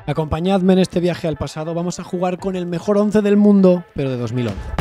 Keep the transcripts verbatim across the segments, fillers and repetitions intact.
Acompañadme en este viaje al pasado, vamos a jugar con el mejor once del mundo, pero de dos mil once.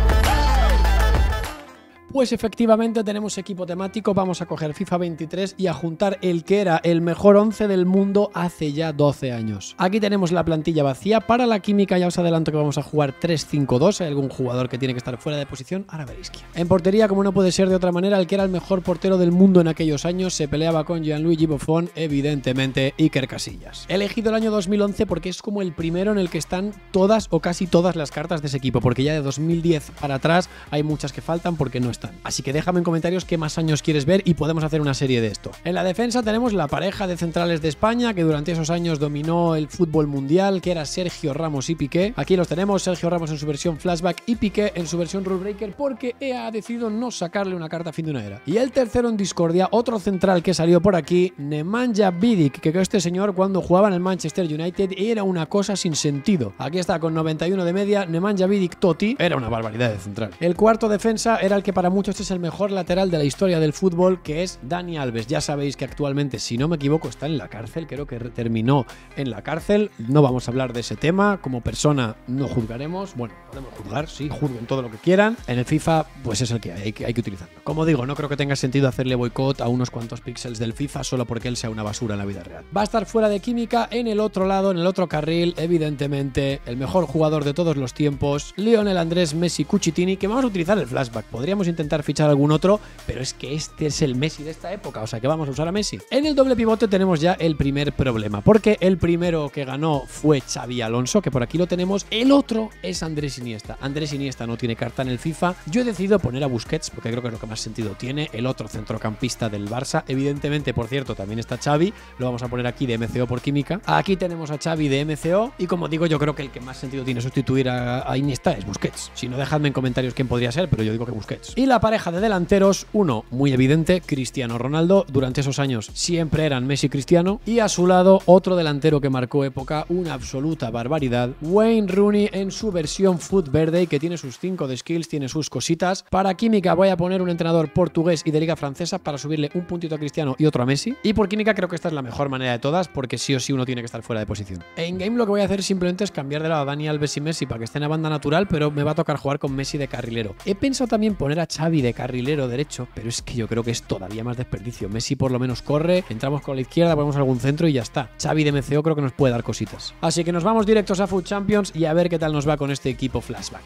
Pues efectivamente tenemos equipo temático, vamos a coger FIFA veintitrés y a juntar el que era el mejor once del mundo hace ya doce años. Aquí tenemos la plantilla vacía. Para la química ya os adelanto que vamos a jugar tres cinco dos, hay algún jugador que tiene que estar fuera de posición, ahora veréis quién. En portería, como no puede ser de otra manera, el que era el mejor portero del mundo en aquellos años se peleaba con Gianluigi Buffon, evidentemente Iker Casillas. He elegido el año dos mil once porque es como el primero en el que están todas o casi todas las cartas de ese equipo, porque ya de dos mil diez para atrás hay muchas que faltan porque no están. Así que déjame en comentarios qué más años quieres ver y podemos hacer una serie de esto. En la defensa tenemos la pareja de centrales de España que durante esos años dominó el fútbol mundial, que era Sergio Ramos y Piqué. Aquí los tenemos, Sergio Ramos en su versión flashback y Piqué en su versión rule breaker, porque E A ha decidido no sacarle una carta a fin de una era. Y el tercero en discordia, otro central que salió por aquí, Nemanja Vidic, que este señor cuando jugaba en el Manchester United era una cosa sin sentido. Aquí está con noventa y uno de media, Nemanja Vidic Totti, era una barbaridad de central. El cuarto defensa era el que para muchos es el mejor lateral de la historia del fútbol, que es Dani Alves. Ya sabéis que actualmente, si no me equivoco, está en la cárcel, creo que terminó en la cárcel. No vamos a hablar de ese tema, como persona no juzgaremos, bueno, podemos juzgar, sí, juzguen todo lo que quieran. En el FIFA, pues es el que hay, hay que, hay que utilizarlo. Como digo, no creo que tenga sentido hacerle boicot a unos cuantos píxeles del FIFA solo porque él sea una basura en la vida real. Va a estar fuera de química. En el otro lado, en el otro carril, evidentemente, el mejor jugador de todos los tiempos, Lionel Andrés Messi Cucitini, que vamos a utilizar el flashback. Podríamos intentar fichar algún otro, pero es que este es el Messi de esta época, o sea que vamos a usar a Messi. En el doble pivote tenemos ya el primer problema, porque el primero que ganó fue Xabi Alonso, que por aquí lo tenemos. El otro es Andrés Iniesta. Andrés Iniesta no tiene carta en el FIFA. Yo he decidido poner a Busquets porque creo que es lo que más sentido tiene, el otro centrocampista del Barça. Evidentemente, por cierto, también está Xavi, lo vamos a poner aquí de M C O por química. Aquí tenemos a Xavi de M C O y, como digo, yo creo que el que más sentido tiene sustituir a, a Iniesta es Busquets. Si no, dejadme en comentarios quién podría ser, pero yo digo que Busquets. Y la pareja de delanteros, uno muy evidente, Cristiano Ronaldo. Durante esos años siempre eran Messi y Cristiano, y a su lado otro delantero que marcó época, una absoluta barbaridad, Wayne Rooney en su versión Foot Verde, que tiene sus cinco de skills, tiene sus cositas. Para química voy a poner un entrenador portugués y de liga francesa para subirle un puntito a Cristiano y otro a Messi, y por química creo que esta es la mejor manera de todas, porque sí o sí uno tiene que estar fuera de posición. En game lo que voy a hacer simplemente es cambiar de lado a Dani Alves y Messi para que estén a banda natural, pero me va a tocar jugar con Messi de carrilero. He pensado también poner a Xavi de carrilero derecho, pero es que yo creo que es todavía más desperdicio. Messi por lo menos corre, entramos con la izquierda, ponemos algún centro y ya está. Xavi de M C O creo que nos puede dar cositas. Así que nos vamos directos a Foot Champions y a ver qué tal nos va con este equipo flashback.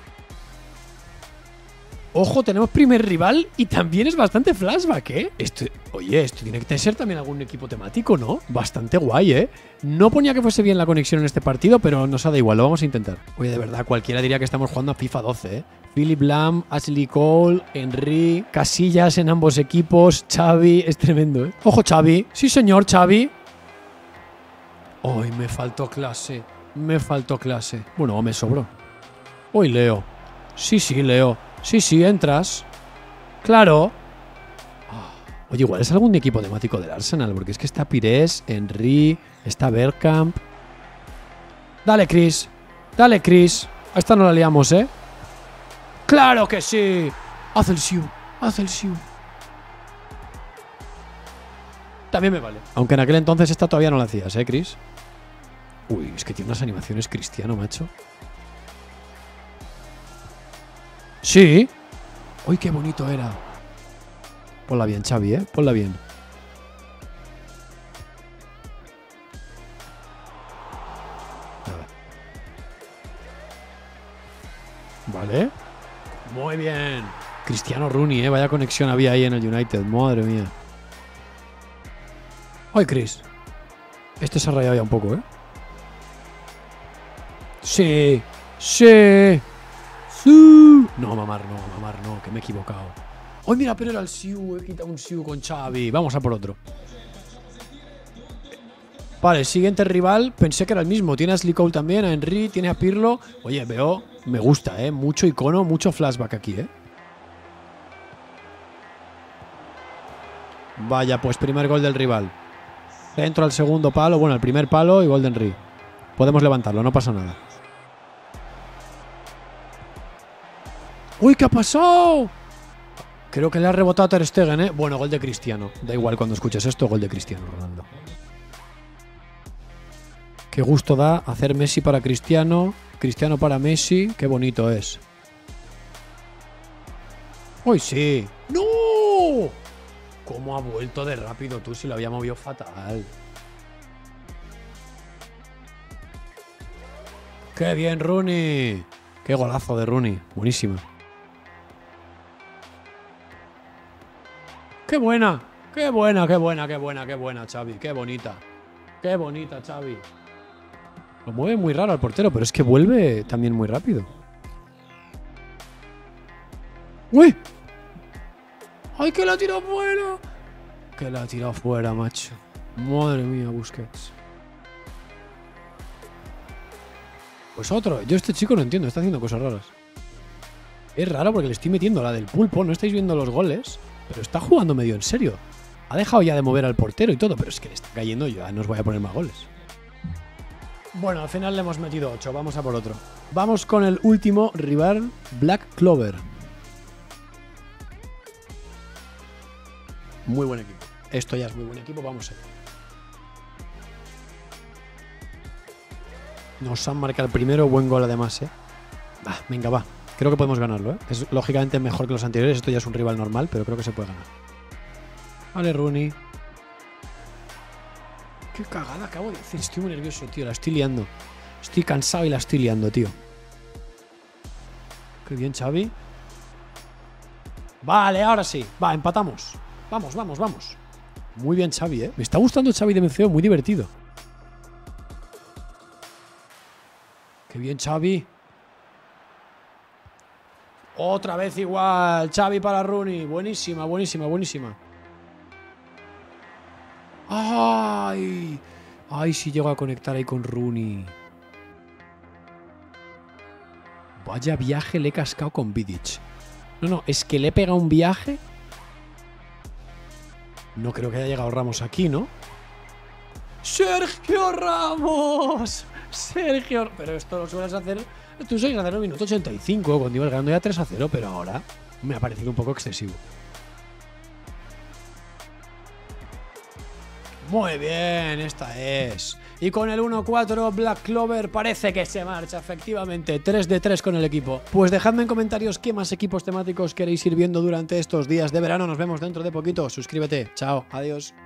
Ojo, tenemos primer rival y también es bastante flashback, ¿eh? Esto, oye, esto tiene que ser también algún equipo temático, ¿no? Bastante guay, ¿eh? No ponía que fuese bien la conexión en este partido, pero nos ha dado igual, lo vamos a intentar. Oye, de verdad, cualquiera diría que estamos jugando a FIFA doce, ¿eh? Philip Lahm, Ashley Cole, Henry, Casillas en ambos equipos, Xavi, es tremendo, ¿eh? Ojo, Xavi. Sí, señor, Xavi. Ay, me faltó clase, me faltó clase. Bueno, me sobró. Uy, Leo. Sí, sí, Leo. Sí, sí, entras. Claro. Oh. Oye, igual es algún equipo temático del Arsenal, porque es que está Pires, Henry, está Bergkamp. Dale, Chris. Dale, Chris. A esta no la liamos, ¿eh? ¡Claro que sí! Haz el siu. Haz el siu. También me vale. Aunque en aquel entonces esta todavía no la hacías, ¿eh, Chris? Uy, es que tiene unas animaciones Cristiano, macho. Sí. Uy, qué bonito era. Ponla bien, Xavi, ¿eh? Ponla bien. Vale. Muy bien. Cristiano Rooney, ¿eh? Vaya conexión había ahí en el United. Madre mía. Ay, Chris. Este se ha rayado ya un poco, ¿eh? Sí. Sí. Sí. No, mamar, no, mamar, no, que me he equivocado. ¡Ay, mira, pero era el Siu! He quitado un Siu con Xavi. Vamos a por otro. Vale, siguiente rival. Pensé que era el mismo. Tiene a Ashley Cole también, a Henry, tiene a Pirlo. Oye, veo, me gusta, ¿eh? Mucho icono, mucho flashback aquí, ¿eh? Vaya, pues primer gol del rival. Entro al segundo palo, bueno, al primer palo y gol de Henry. Podemos levantarlo, no pasa nada. ¡Uy, qué ha pasado! Creo que le ha rebotado a Ter Stegen, ¿eh? Bueno, gol de Cristiano. Da igual cuando escuches esto, gol de Cristiano Ronaldo. Qué gusto da hacer Messi para Cristiano, Cristiano para Messi. Qué bonito es. ¡Uy, sí! ¡No! ¿Cómo ha vuelto de rápido tú si lo había movido fatal? ¡Qué bien, Rooney! ¡Qué golazo de Rooney! Buenísima. ¡Qué buena! ¡Qué buena, qué buena, qué buena, qué buena, Xavi! ¡Qué bonita! ¡Qué bonita, Xavi! Lo mueve muy raro al portero, pero es que vuelve también muy rápido. ¡Uy! ¡Ay, que la ha tirado fuera! Que la ha tirado fuera, macho. Madre mía, Busquets. Pues otro. Yo este chico no entiendo, está haciendo cosas raras. Es raro porque le estoy metiendo la del pulpo, no estáis viendo los goles, pero está jugando medio en serio. Ha dejado ya de mover al portero y todo, pero es que le está cayendo, yo ya no os voy a poner más goles. Bueno, al final le hemos metido ocho, vamos a por otro. Vamos con el último rival, Black Clover. Muy buen equipo. Esto ya es muy buen equipo, vamos allá. Nos han marcado el primero, buen gol además, ¿eh? Va, venga, va. Creo que podemos ganarlo, ¿eh? Es lógicamente mejor que los anteriores, esto ya es un rival normal, pero creo que se puede ganar. Vale, Rooney. Qué cagada acabo de hacer, estoy muy nervioso, tío, la estoy liando. Estoy cansado y la estoy liando, tío. Qué bien, Xavi. Vale, ahora sí. Va, empatamos. Vamos, vamos, vamos. Muy bien, Xavi, ¿eh? Me está gustando Xavi de M C O, muy divertido. Qué bien, Xavi. Otra vez igual. Xavi para Rooney. Buenísima, buenísima, buenísima. ¡Ay! ¡Ay, si llego a conectar ahí con Rooney! Vaya viaje le he cascado con Vidic. No, no, es que le he pegado un viaje. No creo que haya llegado Ramos aquí, ¿no? ¡Sergio Ramos! ¡Sergio! Pero esto lo sueles hacer... Tú sueles hacerlo en el minuto ochenta y cinco, cuando ibas ganando ya tres a cero, pero ahora me ha parecido un poco excesivo. Muy bien, esta es. Y con el uno cuatro Black Clover parece que se marcha, efectivamente. tres de tres con el equipo. Pues dejadme en comentarios qué más equipos temáticos queréis ir viendo durante estos días de verano. Nos vemos dentro de poquito. Suscríbete. Chao. Adiós.